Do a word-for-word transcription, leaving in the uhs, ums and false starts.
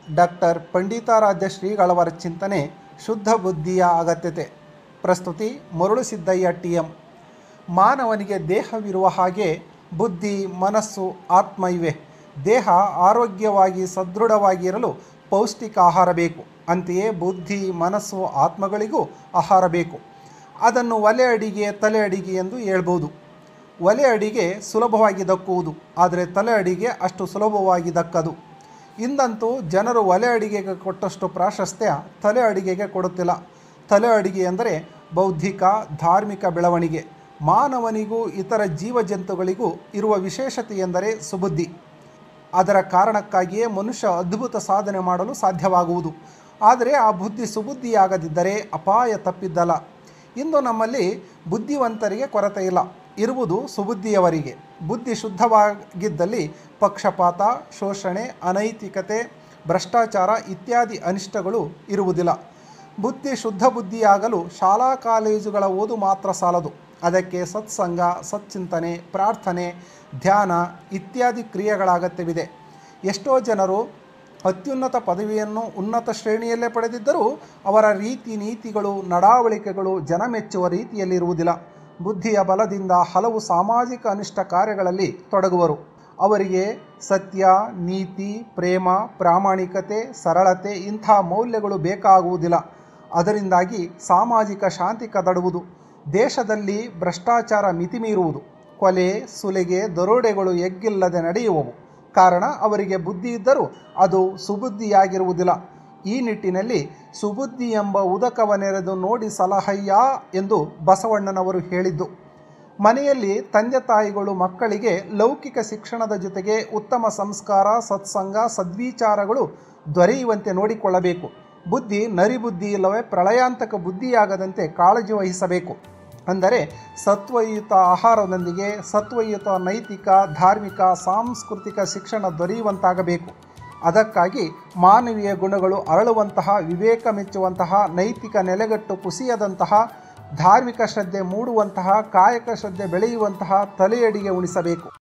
Doctor Panditaradhya ಶ್ರೀಗಳವರ ಚಿಂತನೆ ಶುದ್ಧ ಬುದ್ಧಿಯ ಅಗತ್ಯತೆ. ಪ್ರಸ್ತುತಿ ಮರುಳು ಸಿದ್ದಯ್ಯ ಟಿ ಎಂ. ಮಾನವನಿಗೆ ದೇಹವಿರುವ ಹಾಗೆ ಬುದ್ಧಿ, ಮನಸ್ಸು, ಆತ್ಮ ಇವೆ. ದೇಹ ಆರೋಗ್ಯವಾಗಿ ಸದೃಢವಾಗಿರಲು ಪೌಷ್ಟಿಕ ಆಹಾರ ಬೇಕು. ಅಂತೆಯೇ ಬುದ್ಧಿ, ಮನಸ್ಸು, ಆತ್ಮಗಳಿಗೂ ಆಹಾರ ಬೇಕು. ಅದನ್ನು ಒಲೆ ಅಡಿಗೆ, ತಲೆ ಅಡಿಗೆ ಎಂದು ಹೇಳ್ಬೋದು. ಒಲೆ ಅಡಿಗೆ ಸುಲಭವಾಗಿ ದಕ್ಕುವುದು, ಆದರೆ ತಲೆ ಅಡಿಗೆ ಅಷ್ಟು ಸುಲಭವಾಗಿ ದಕ್ಕದು. ಇಂದಂತೂ ಜನರು ಒಲೆ ಅಡಿಗೆಗೆ ಕೊಟ್ಟಷ್ಟು ಪ್ರಾಶಸ್ತ್ಯ ತಲೆ ಅಡಿಗೆಗೆ ಕೊಡುತ್ತಿಲ್ಲ. ತಲೆ ಅಡಿಗೆ ಎಂದರೆ ಬೌದ್ಧಿಕ, ಧಾರ್ಮಿಕ ಬೆಳವಣಿಗೆ. ಮಾನವನಿಗೂ ಇತರ ಜೀವಜಂತುಗಳಿಗೂ ಇರುವ ವಿಶೇಷತೆ ಎಂದರೆ ಸುಬುದ್ಧಿ. ಅದರ ಕಾರಣಕ್ಕಾಗಿಯೇ ಮನುಷ್ಯ ಅದ್ಭುತ ಸಾಧನೆ ಮಾಡಲು ಸಾಧ್ಯವಾಗುವುದು. ಆದರೆ ಆ ಬುದ್ಧಿ ಸುಬುದ್ಧಿಯಾಗದಿದ್ದರೆ ಅಪಾಯ ತಪ್ಪಿದ್ದಲ್ಲ. ಇಂದು ನಮ್ಮಲ್ಲಿ ಬುದ್ಧಿವಂತರಿಗೆ ಕೊರತೆ ಇಲ್ಲ, ಇರುವುದು ಸುಬುದ್ಧಿಯವರಿಗೆ. ಬುದ್ಧಿ ಶುದ್ಧವಾಗಿದ್ದಲ್ಲಿ ಪಕ್ಷಪಾತ, ಶೋಷಣೆ, ಅನೈತಿಕತೆ, ಭ್ರಷ್ಟಾಚಾರ ಇತ್ಯಾದಿ ಅನಿಷ್ಟಗಳು ಇರುವುದಿಲ್ಲ. ಬುದ್ಧಿ ಶುದ್ಧ ಬುದ್ಧಿಯಾಗಲು ಶಾಲಾ ಕಾಲೇಜುಗಳ ಓದು ಮಾತ್ರ ಸಾಲದು. ಅದಕ್ಕೆ ಸತ್ಸಂಗ, ಸಚ್ಚಿಂತನೆ, ಪ್ರಾರ್ಥನೆ, ಧ್ಯಾನ ಇತ್ಯಾದಿ ಕ್ರಿಯೆಗಳ ಅಗತ್ಯವಿದೆ. ಎಷ್ಟೋ ಜನರು ಅತ್ಯುನ್ನತ ಪದವಿಯನ್ನು ಉನ್ನತ ಶ್ರೇಣಿಯಲ್ಲೇ ಪಡೆದಿದ್ದರೂ ಅವರ ರೀತಿ ನೀತಿಗಳು, ನಡಾವಳಿಕೆಗಳು ಜನ ಮೆಚ್ಚುವ ರೀತಿಯಲ್ಲಿರುವುದಿಲ್ಲ. ಬುದ್ಧಿಯ ಬಲದಿಂದ ಹಲವು ಸಾಮಾಜಿಕ ಅನಿಷ್ಟ ಕಾರ್ಯಗಳಲ್ಲಿ ತೊಡಗುವರು. ಅವರಿಗೆ ಸತ್ಯ, ನೀತಿ, ಪ್ರೇಮ, ಪ್ರಾಮಾಣಿಕತೆ, ಸರಳತೆ ಇಂಥ ಮೌಲ್ಯಗಳು ಬೇಕಾಗುವುದಿಲ್ಲ. ಅದರಿಂದಾಗಿ ಸಾಮಾಜಿಕ ಶಾಂತಿ ಕದಡುವುದು. ದೇಶದಲ್ಲಿ ಭ್ರಷ್ಟಾಚಾರ ಮಿತಿಮೀರುವುದು. ಕೊಲೆ, ಸುಲಿಗೆ, ದರೋಡೆಗಳು ಎಗ್ಗಿಲ್ಲದೆ ನಡೆಯುವವು. ಕಾರಣ ಅವರಿಗೆ ಬುದ್ಧಿ ಇದ್ದರೂ ಅದು ಸುಬುದ್ಧಿಯಾಗಿರುವುದಿಲ್ಲ. ಈ ನಿಟ್ಟಿನಲ್ಲಿ ಸುಬುದ್ಧಿ ಎಂಬ ಉದಕವನೆರೆದು ನೋಡಿ ಸಲಹಯ್ಯ ಎಂದು ಬಸವಣ್ಣನವರು ಹೇಳಿದ್ದು. ಮನೆಯಲ್ಲಿ ತಂದೆ ತಾಯಿಗಳು ಮಕ್ಕಳಿಗೆ ಲೌಕಿಕ ಶಿಕ್ಷಣದ ಜೊತೆಗೆ ಉತ್ತಮ ಸಂಸ್ಕಾರ, ಸತ್ಸಂಗ, ಸದ್ವಿಚಾರಗಳು ದೊರೆಯುವಂತೆ ನೋಡಿಕೊಳ್ಳಬೇಕು. ಬುದ್ಧಿ ನರಿಬುದ್ಧಿ ಇಲ್ಲವೇ ಪ್ರಳಯಾಂತಕ ಬುದ್ಧಿಯಾಗದಂತೆ ಕಾಳಜಿ ವಹಿಸಬೇಕು. ಅಂದರೆ ಸತ್ವಯುತ ಆಹಾರದೊಂದಿಗೆ ಸತ್ವಯುತ ನೈತಿಕ, ಧಾರ್ಮಿಕ, ಸಾಂಸ್ಕೃತಿಕ ಶಿಕ್ಷಣ ದೊರೆಯುವಂತಾಗಬೇಕು. ಅದಕ್ಕಾಗಿ ಮಾನವೀಯ ಗುಣಗಳು ಅರಳುವಂತಹ, ವಿವೇಕ ಮೆಚ್ಚುವಂತಹ, ನೈತಿಕ ನೆಲೆಗಟ್ಟು ಕುಸಿಯದಂತಹ, ಧಾರ್ಮಿಕ ಶ್ರದ್ಧೆ ಮೂಡುವಂತಹ, ಕಾಯಕ ಶ್ರದ್ಧೆ ಬೆಳೆಯುವಂತಹ ತಲೆಯಡಿಗೆ ಉಣಿಸಬೇಕು.